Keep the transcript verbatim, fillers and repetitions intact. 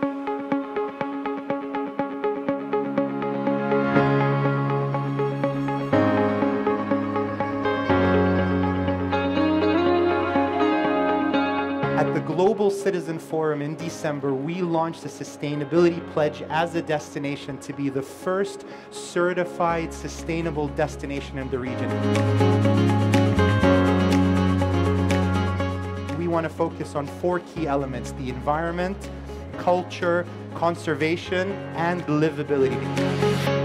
At the Global Citizen Forum in December, we launched a sustainability pledge as a destination to be the first certified sustainable destination in the region. We want to focus on four key elements: the environment, culture, conservation, and livability.